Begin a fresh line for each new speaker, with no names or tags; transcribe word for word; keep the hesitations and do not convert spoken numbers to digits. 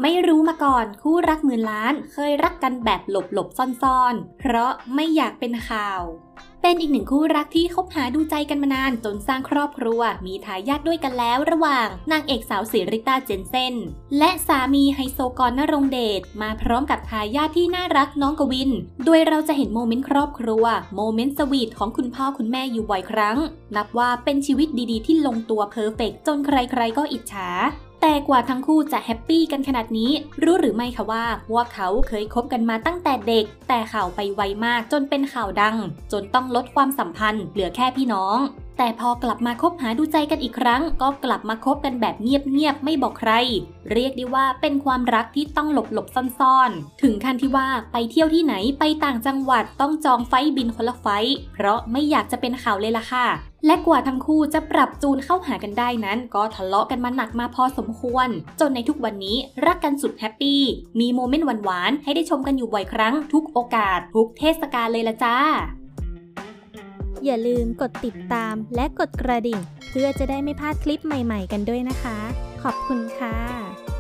ไม่รู้มาก่อนคู่รักหมื่นล้านเคยรักกันแบบหลบๆซ่อนๆเพราะไม่อยากเป็นข่าวเป็นอีกหนึ่งคู่รักที่คบหาดูใจกันมานานจนสร้างครอบครัวมีทายาทด้วยกันแล้วระหว่างนางเอกสาวสิริต้าเจนเซ่นและสามีไฮโซกรณรงค์เดชมาพร้อมกับทายาทที่น่ารักน้องกวินโดยเราจะเห็นโมเมนต์ครอบครัวโมเมนต์สวีทของคุณพ่อคุณแม่อยู่บ่อยครั้งนับว่าเป็นชีวิตดีๆที่ลงตัวเพอร์เฟกต์จนใครๆก็อิจฉาแต่กว่าทั้งคู่จะแฮปปี้กันขนาดนี้รู้หรือไม่คะว่าพวกเขาเคยคบกันมาตั้งแต่เด็กแต่ข่าวไปไวมากจนเป็นข่าวดังจนต้องลดความสัมพันธ์เหลือแค่พี่น้องแต่พอกลับมาคบหาดูใจกันอีกครั้งก็กลับมาคบกันแบบเงียบๆไม่บอกใครเรียกได้ว่าเป็นความรักที่ต้องหลบๆซ่อนๆถึงขั้นที่ว่าไปเที่ยวที่ไหนไปต่างจังหวัดต้องจองไฟล์บินคนละไฟล์เพราะไม่อยากจะเป็นข่าวเลยล่ะค่ะและกว่าทั้งคู่จะปรับจูนเข้าหากันได้นั้นก็ทะเลาะกันมาหนักมาพอสมควรจนในทุกวันนี้รักกันสุดแฮปปี้มีโมเมนต์หวานๆให้ได้ชมกันอยู่บ่อยครั้งทุกโอกาสทุกเทศกาลเลยละจ้า
อย่าลืมกดติดตามและกดกระดิ่งเพื่อจะได้ไม่พลาดคลิปใหม่ๆกันด้วยนะคะขอบคุณค่ะ